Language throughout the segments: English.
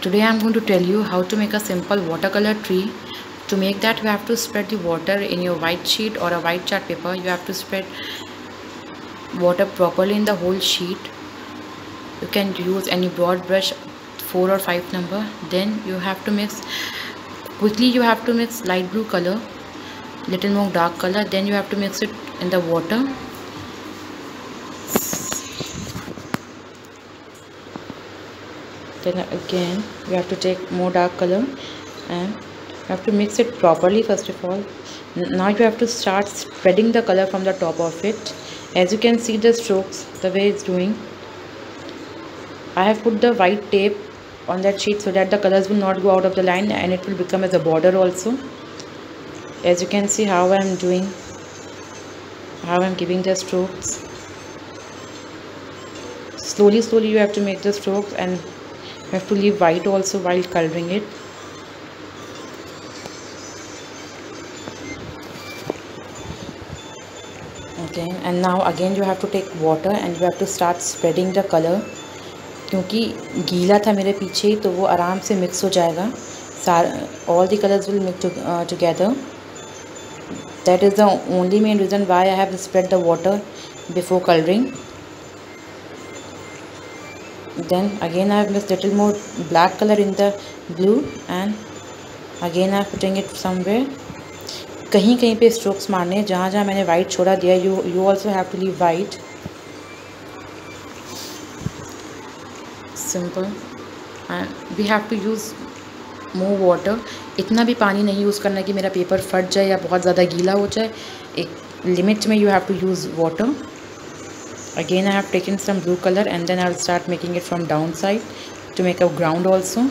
Today I am going to tell you how to make a simple watercolor tree. To make that, you have to spread the water in your white sheet or a white chart paper. You have to spread water properly in the whole sheet. You can use any broad brush, 4 or 5 number. Then you have to mix quickly. You have to mix light blue color, little more dark color. Then you have to mix it in the water. Then again you have to take more dark color and you have to mix it properly. First of all, now you have to start spreading the color from the top of it. As you can see the strokes, the way it's doing, I have put the white tape on that sheet so that the colors will not go out of the line and it will become as a border also. As you can see how I am doing, how I am giving the strokes. Slowly you have to make the strokes, and you have to leave white also while coloring it. Okay, and now again you have to take water and you have to start spreading the color. क्योंकि गीला था मेरे पीछे तो वो आराम से mix हो जाएगा. All the colors will mix together. That is the only main reason why I have spread the water before coloring. Then again I have mixed little more black color in the blue and again I am putting it somewhere. कहीं कहीं पे strokes मारने, जहाँ जहाँ मैंने white छोड़ा दिया, you also have to leave white. Simple. And we have to use more water. इतना भी पानी नहीं यूज़ करना कि मेरा पेपर फट जाए या बहुत ज़्यादा गीला हो जाए. एक लिमिट में you have to use water. Again I have taken some blue color and then I will start making it from downside to make a ground also.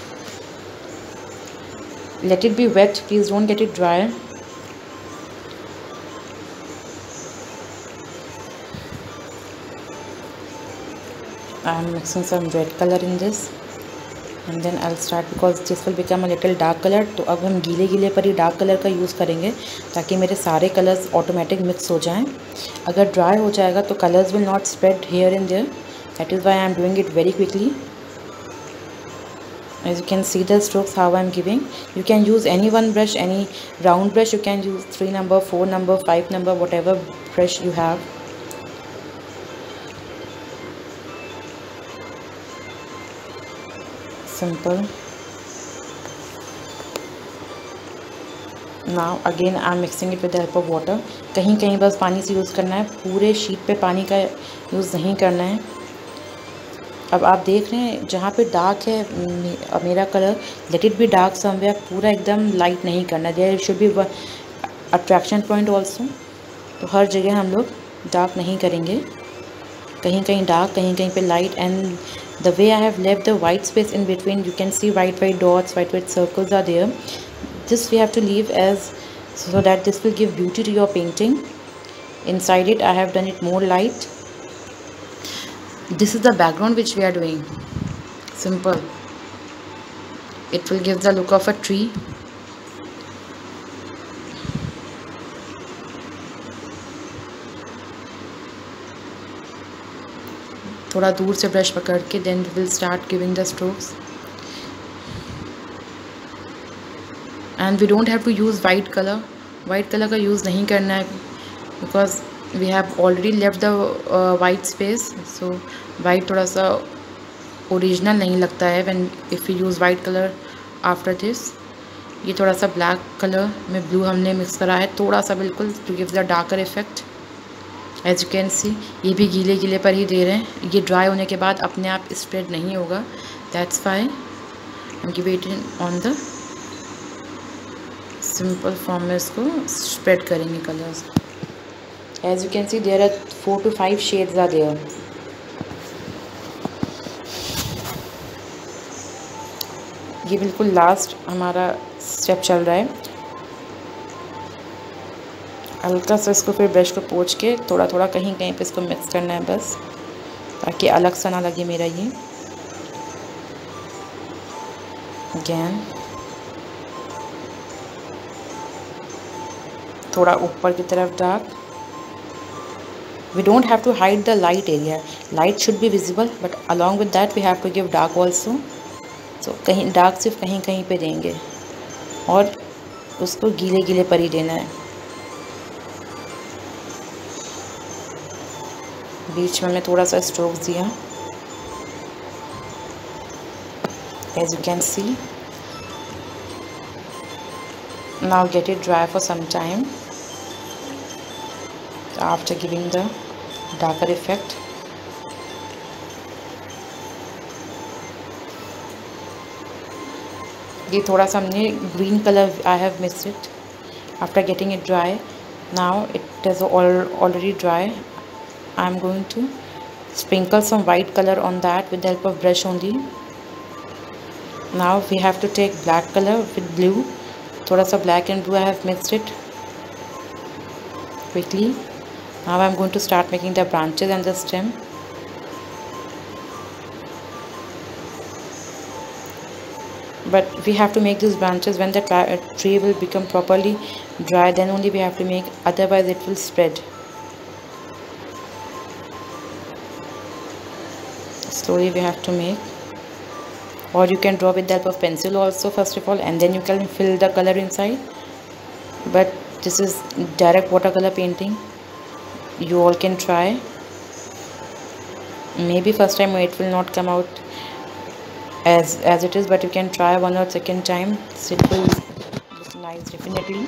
Let it be wet, please don't get it dry. I am mixing some red color in this and then I'll start, because this will become a little dark color. तो अब हम गीले गीले पर ही dark colour का use करेंगे ताकि मेरे सारे कलर्स ऑटोमेटिक मिक्स हो जाएं. अगर ड्राई हो जाएगा तो colours will not spread here and there. That is why I am doing it very quickly. As you can see the strokes how I am giving. You can use any one brush, any round brush. You can use 3 number, 4 number, 5 number, whatever brush you have. Simple. Now again I am mixing it with the help of water. कहीं कहीं बस पानी से use करना है, पूरे sheet पे पानी का यूज़ नहीं करना है. अब आप देख रहे हैं जहाँ पे डार्क है मेरा colour, let it be dark somewhere. पूरा एकदम लाइट नहीं करना. There should be attraction point also. तो हर जगह हम लोग डार्क नहीं करेंगे. कहीं कहीं डार्क, कहीं कहीं पे light. And the way I have left the white space in between, you can see white dots, white circles are there. This we have to leave as so that this will give beauty to your painting. Inside it I have done it more light. This is the background which we are doing. Simple. It will give the look of a tree. थोड़ा दूर से brush पकड़ के then we will start giving the strokes. And we don't have to use white color. White color का use नहीं करना है because we have already left the white space. So white थोड़ा सा original नहीं लगता है when if we use white color after this. ये थोड़ा सा black color में blue हमने mix करा है थोड़ा सा बिल्कुल to give the darker effect. As you can see, ये भी गीले गीले पर ही दे रहे हैं. ये ड्राई होने के बाद अपने आप स्प्रेड नहीं होगा. That's why I'm giving it on the simple form में इसको स्प्रेड करेंगे colours. As you can see, there are 4 to 5 shades are there. ये बिल्कुल लास्ट हमारा स्टेप चल रहा है. हल्का सा इसको फिर ब्रश को पोंछ के थोड़ा थोड़ा कहीं कहीं पे इसको मिक्स करना है बस, ताकि अलग सा ना लगे मेरा ये. अगेन थोड़ा ऊपर की तरफ dark. We don't have to hide the light area. Light should be visible, but along with that we have to give dark also. तो कहीं डार्क सिर्फ कहीं कहीं पे देंगे और उसको गीले गीले पर ही देना है। बीच में थोड़ा सा स्ट्रोक दिया, as you can see. Now get it dry for some time after giving the darker effect. ये थोड़ा सा हमने green colour, I have mixed it after getting it dry. Now it is already dry. I am going to sprinkle some white color on that with the help of brush only. Now we have to take black color with blue. थोड़ा सा black and blue I have mixed it quickly. Now I am going to start making the branches and the stem. But we have to make these branches when the tree will become properly dry, then only we have to make, otherwise it will spread. Slowly we have to make, or you can draw with the help of pencil also first of all, and then you can fill the color inside. But this is direct watercolor painting, you all can try. Maybe first time it will not come out as it is, but you can try one or second time, it will look nice definitely.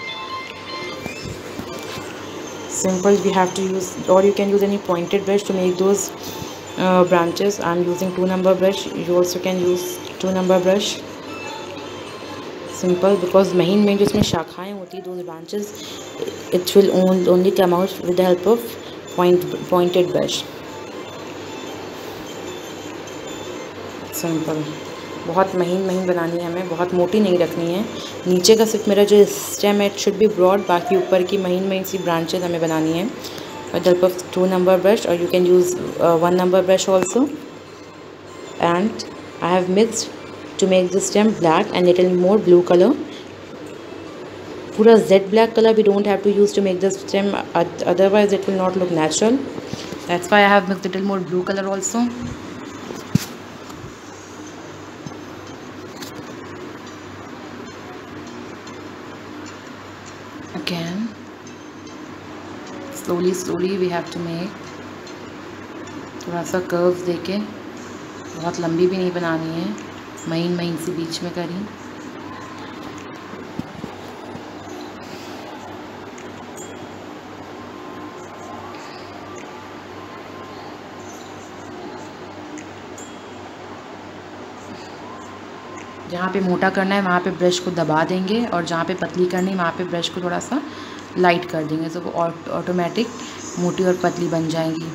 Simple, we have to use, or you can use any pointed brush to make those branches. I am using 2 number brush, you also can use 2 number brush. Simple, because main जिसमें शाखाएं होती है, those branches, it will only come out with the help of pointed brush. Simple, बहुत महीन बनानी है हमें, बहुत मोटी नहीं रखनी है। नीचे का सिर्फ मेरा जो स्टेम है इट शुड बी ब्रॉड, बाकी ऊपर की महीन सी ब्रांचेस हमें बनानी है with the help of 2 number brush, or you can use 1 number brush also. And I have mixed to make the stem black and little more blue color. पूरा Z black color we don't have to use to make the stem, otherwise it will not look natural. That's why I have mixed little more blue color also. Again, slowly we have to make, थोड़ा सा curves देके, बहुत लंबी भी नहीं बनानी है, महीन सी बीच में करी। जहाँ पे मोटा करना है वहाँ पे ब्रश को दबा देंगे, और जहाँ पे पतली करनी है वहाँ पे ब्रश को थोड़ा सा लाइट कर देंगे, तो वो ऑटोमेटिक मोटी और पतली बन जाएंगी।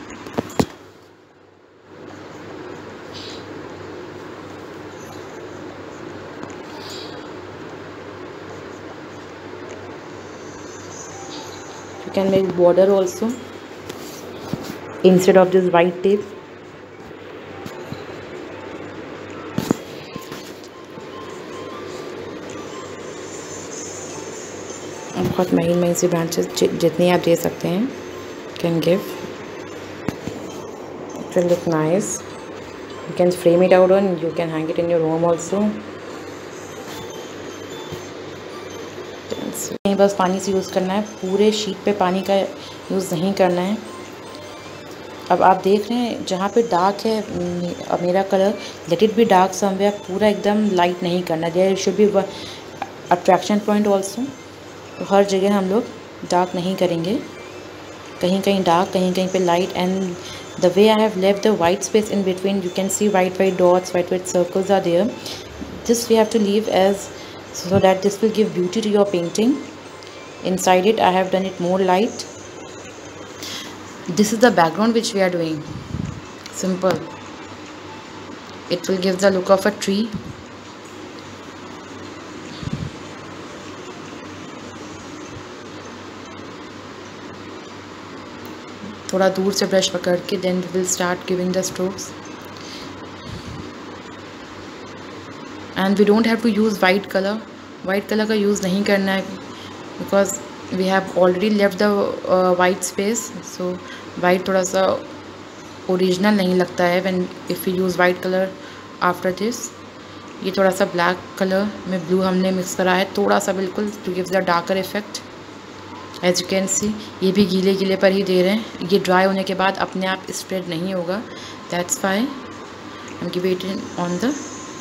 You can make border also instead of this white tape. बहुत महीन सी ब्रांचेस जितनी आप दे सकते हैं, can give, it will look nice. You can frame it out और you can hang it in your home also. बस पानी से यूज़ करना है, पूरे शीट पे पानी का यूज़ नहीं करना है. अब आप देख रहे हैं जहाँ पे डार्क है मेरा colour, let it be dark somewhere, पूरा एकदम लाइट नहीं करना. There should be attraction point also. तो हर जगह हम लोग डार्क नहीं करेंगे, कहीं कहीं डार्क, कहीं कहीं पे light. And the way I have left the white space in between, you can see white dots, white circles are there. This we have to leave as so that this will give beauty to your painting. Inside it I have done it more light. This is the background which we are doing. Simple. It will give the look of a tree. थोड़ा दूर से brush पकड़ के then we will start giving the strokes. And we don't have to use white color. White color का use नहीं करना है because we have already left the white space. So white थोड़ा सा original नहीं लगता है when if we use white color after this. ये थोड़ा सा ब्लैक कलर में ब्लू हमने मिक्स करा है थोड़ा सा, बिल्कुल to give the darker effect. As you can see ये भी गीले गीले पर ही दे रहे हैं, ये ड्राई होने के बाद अपने आप स्प्रेड नहीं होगा, that's why I am giving it on the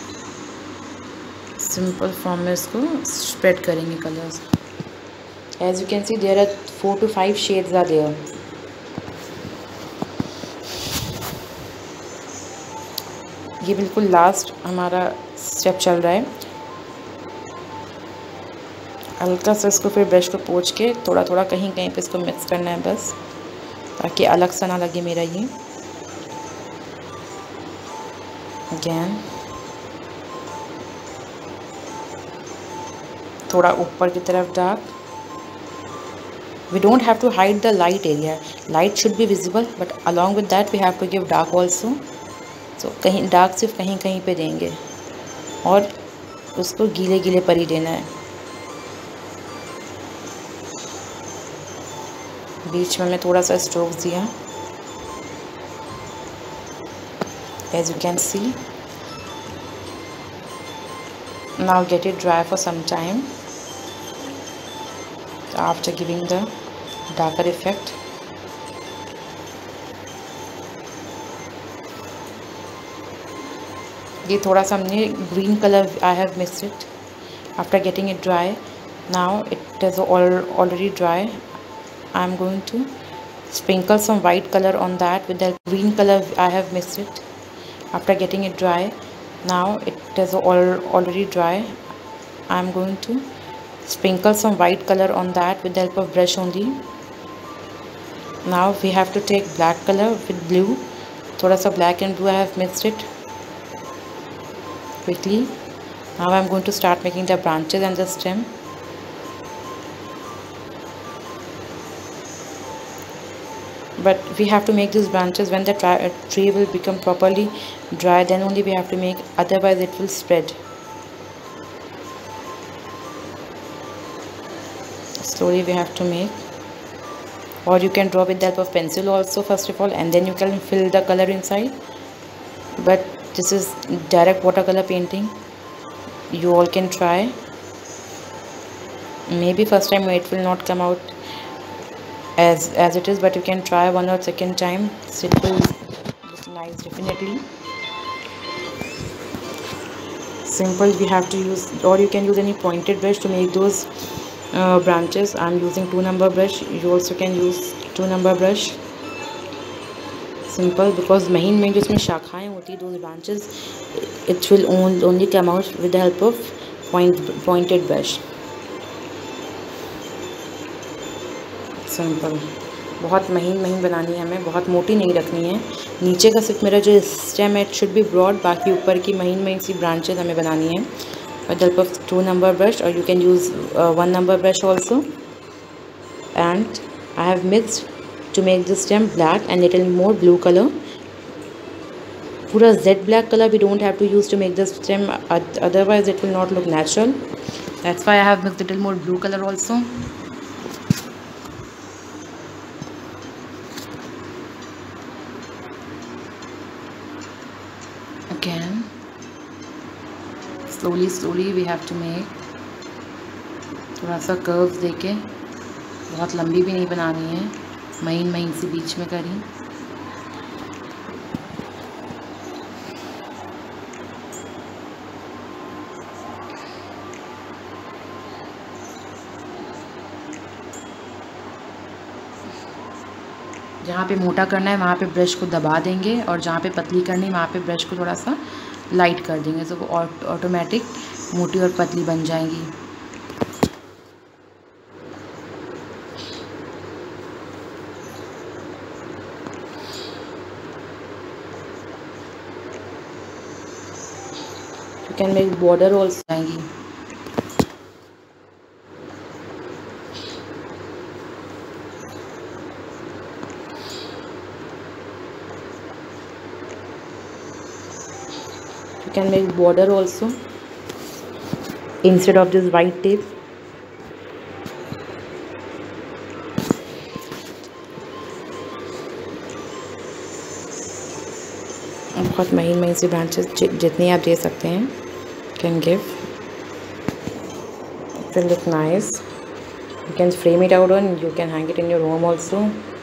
simple form में इसको स्प्रेड करेंगे colours. As you can see there are 4 to 5 shades are there. ये बिल्कुल लास्ट हमारा स्टेप चल रहा है। हल्का सा इसको फिर ब्रश को पोंछ के थोड़ा थोड़ा कहीं कहीं पे इसको मिक्स करना है बस, ताकि अलग सा ना लगे मेरा ये। अगेन थोड़ा ऊपर की तरफ dark. We don't have to hide the light area, light should be visible but along with that we have to give dark also. So कहीं डार्क सिर्फ कहीं कहीं पे देंगे और उसको गीले गीले पर ही देना है। बीच में मैं थोड़ा सा स्ट्रोक्स दिया। As you can see now get it dry for some time after giving the darker effect. ये थोड़ा सा हमने green colour I have mixed it after getting it dry. Now it is already dry. I am going to sprinkle some white color on that with the green color I have mixed it after getting it dry. Now it is already dry. I am going to sprinkle some white color on that with the help of brush only. Now we have to take black color with blue. thoda sa black and blue I have mixed it quickly. Now I am going to start making the branches and the stem. But we have to make these branches when the tree will become properly dry, then only we have to make, otherwise it will spread. Slowly we have to make, or you can draw with the help of pencil also first of all, and then you can fill the color inside. But this is direct watercolor painting, you all can try. Maybe first time it will not come out as it is, but you can try one or second time, it will look nice definitely. Simple we have to use, or you can use any pointed brush to make those branches. I am using 2 number brush, you also can use 2 number brush. Simple, because main जो इसमें शाखाएं होती, those branches it will only come out with the help of pointed brush. Simple, बहुत महीन महीन बनानी है हमें, बहुत मोटी नहीं रखनी है। नीचे का सिर्फ मेरा जो स्टेम है इट शुड बी ब्रॉड, बाकी ऊपर की महीन महीन सी ब्रांचेस हमें बनानी है with the help of 2 number brush, और you can use 1 number brush also. And I have mixed to make this stem black and little more blue colour. पूरा jet black colour we don't have to use to make this stem, otherwise it will not look natural, that's why I have mixed little more blue colour also. Again slowly we have to make, थोड़ा सा curves देके, बहुत लंबी भी नहीं बनानी है, महीन महीन सी बीच में करी। जहाँ पे मोटा करना है वहाँ पे ब्रश को दबा देंगे, और जहाँ पे पतली करनी है वहाँ पे ब्रश को थोड़ा सा लाइट कर देंगे, तो वो ऑटोमेटिक मोटी और पतली बन जाएंगी। You can make border also आएंगी। Can make border also instead of this white tape. बहुत महीन महीन सी ब्रांचेस जितनी आप दे सकते हैं। can give. It will look nice. You can frame it out and you can hang it in your room also.